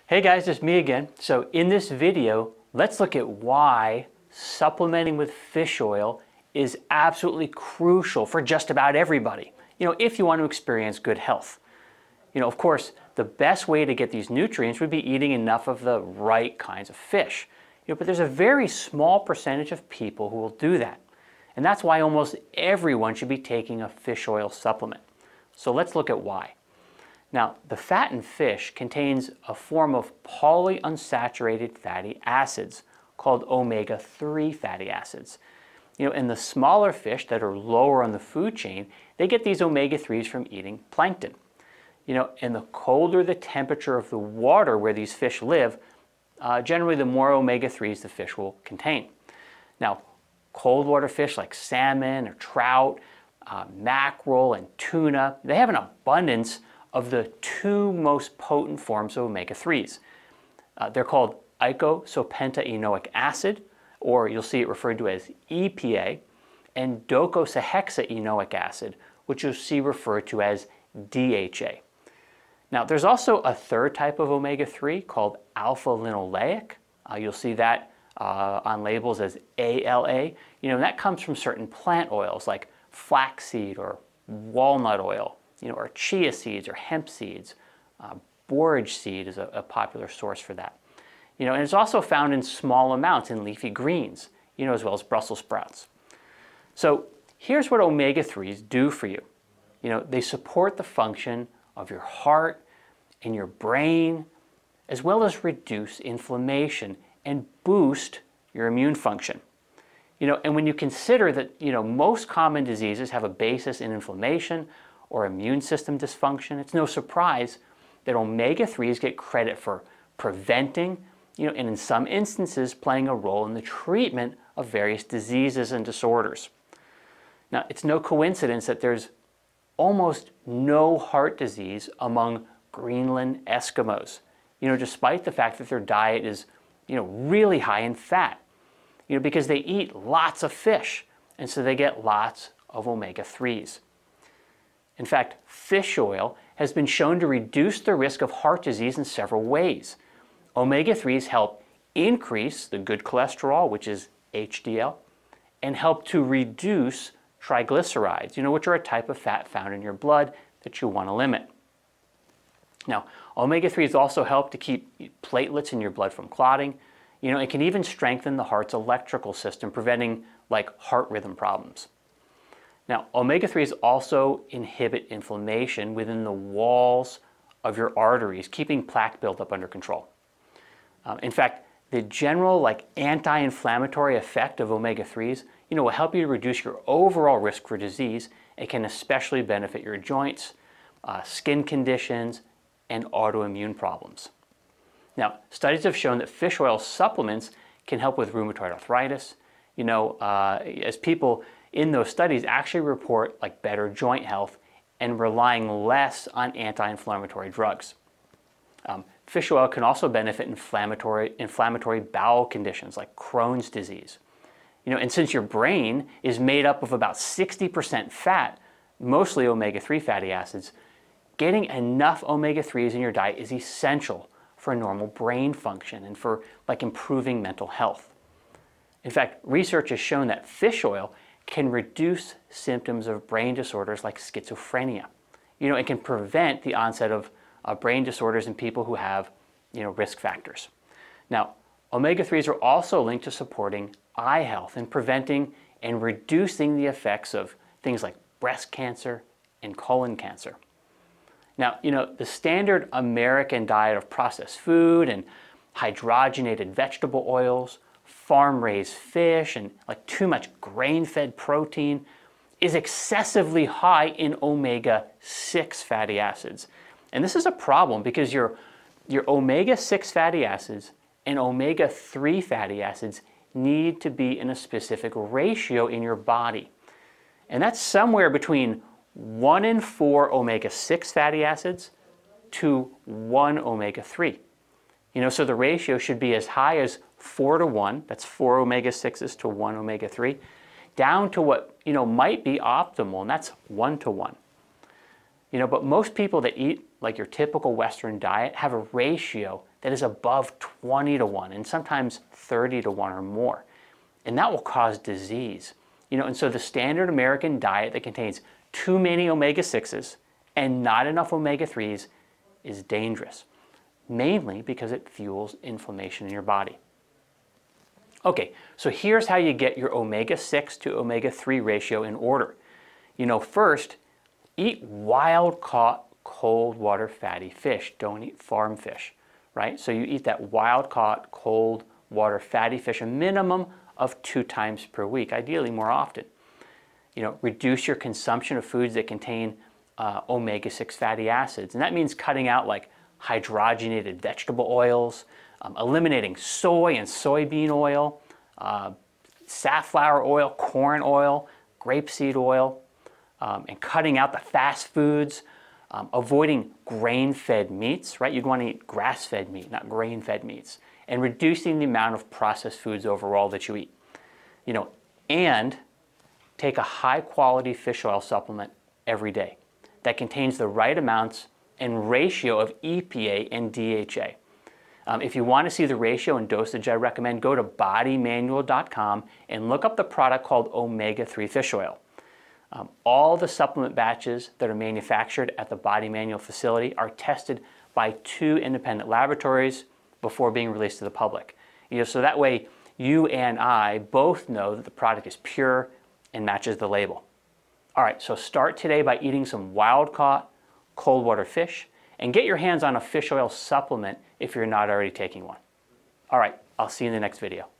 Hey guys, it's me again. So in this video, let's look at why supplementing with fish oil is absolutely crucial for just about everybody, if you want to experience good health. Of course, the best way to get these nutrients would be eating enough of the right kinds of fish. But there's a very small percentage of people who will do that. And that's why almost everyone should be taking a fish oil supplement. So let's look at why. Now, the fat in fish contains a form of polyunsaturated fatty acids called omega-3 fatty acids. And the smaller fish that are lower on the food chain, they get these omega-3s from eating plankton. And the colder the temperature of the water where these fish live, generally the more omega-3s the fish will contain. Now, cold water fish like salmon or trout, mackerel and tuna, they have an abundance of the two most potent forms of omega-3s. They're called eicosapentaenoic acid, or you'll see it referred to as EPA, and docosahexaenoic acid, which you'll see referred to as DHA. Now, there's also a third type of omega-3 called alpha-linoleic. You'll see that on labels as ALA. And that comes from certain plant oils like flaxseed or walnut oil, or chia seeds or hemp seeds. Borage seed is a popular source for that. And it's also found in small amounts in leafy greens, as well as Brussels sprouts. So here's what omega-3s do for you. They support the function of your heart and your brain, as well as reduce inflammation and boost your immune function. And when you consider that, most common diseases have a basis in inflammation or immune system dysfunction, it's no surprise that omega-3s get credit for preventing, and in some instances playing a role in the treatment of various diseases and disorders. Now, it's no coincidence that there's almost no heart disease among Greenland Eskimos, despite the fact that their diet is, really high in fat, because they eat lots of fish, and so they get lots of omega-3s. In fact, fish oil has been shown to reduce the risk of heart disease in several ways. Omega-3s help increase the good cholesterol, which is HDL, and help to reduce triglycerides, which are a type of fat found in your blood that you want to limit. Now, omega-3s also help to keep platelets in your blood from clotting. It can even strengthen the heart's electrical system, preventing heart rhythm problems. Now, omega-3s also inhibit inflammation within the walls of your arteries, keeping plaque buildup under control. In fact, the general anti-inflammatory effect of omega-3s, will help you to reduce your overall risk for disease. It can especially benefit your joints, skin conditions, and autoimmune problems. Now, studies have shown that fish oil supplements can help with rheumatoid arthritis. As people in those studies actually report better joint health and relying less on anti-inflammatory drugs. Fish oil can also benefit inflammatory bowel conditions like Crohn's disease. And since your brain is made up of about 60% fat, mostly omega-3 fatty acids, getting enough omega-3s in your diet is essential for normal brain function and for improving mental health. In fact, research has shown that fish oil can reduce symptoms of brain disorders like schizophrenia. It can prevent the onset of brain disorders in people who have, risk factors. Now, omega-3s are also linked to supporting eye health and preventing and reducing the effects of things like breast cancer and colon cancer. Now, the standard American diet of processed food and hydrogenated vegetable oils, farm-raised fish, and too much grain-fed protein is excessively high in omega-6 fatty acids. And this is a problem because your omega-6 fatty acids and omega-3 fatty acids need to be in a specific ratio in your body. And that's somewhere between 1 in 4 omega-6 fatty acids to 1 omega-3. So the ratio should be as high as 4 to 1, that's 4 omega-6s to 1 omega-3, down to what, might be optimal, and that's 1 to 1. But most people that eat like your typical Western diet have a ratio that is above 20 to 1 and sometimes 30 to 1 or more. And that will cause disease. And so the standard American diet that contains too many omega-6s and not enough omega-3s is dangerous, mainly because it fuels inflammation in your body. Okay, so here's how you get your omega-6 to omega-3 ratio in order. First, eat wild-caught cold water fatty fish. Don't eat farm fish, right? So you eat that wild-caught cold water fatty fish a minimum of 2 times per week, ideally more often. Reduce your consumption of foods that contain omega-6 fatty acids. And that means cutting out like hydrogenated vegetable oils, eliminating soy and soybean oil, safflower oil, corn oil, grapeseed oil, and cutting out the fast foods, avoiding grain-fed meats, right? You'd want to eat grass-fed meat, not grain-fed meats, and reducing the amount of processed foods overall that you eat. And take a high-quality fish oil supplement every day that contains the right amounts and ratio of EPA and DHA. If you want to see the ratio and dosage, I recommend go to BodyManual.com and look up the product called omega-3 fish oil. All the supplement batches that are manufactured at the BodyManual facility are tested by 2 independent laboratories before being released to the public. So that way you and I both know that the product is pure and matches the label. All right, so start today by eating some wild-caught cold water fish and get your hands on a fish oil supplement if you're not already taking one. All right, I'll see you in the next video.